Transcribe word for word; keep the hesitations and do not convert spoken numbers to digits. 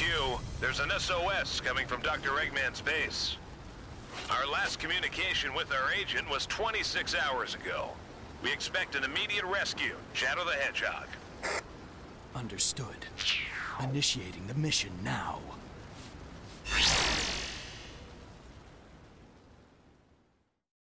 Q, there's an S O S coming from Doctor Eggman's base. Our last communication with our agent was twenty-six hours ago. We expect an immediate rescue. Shadow the Hedgehog. Understood. Initiating the mission now.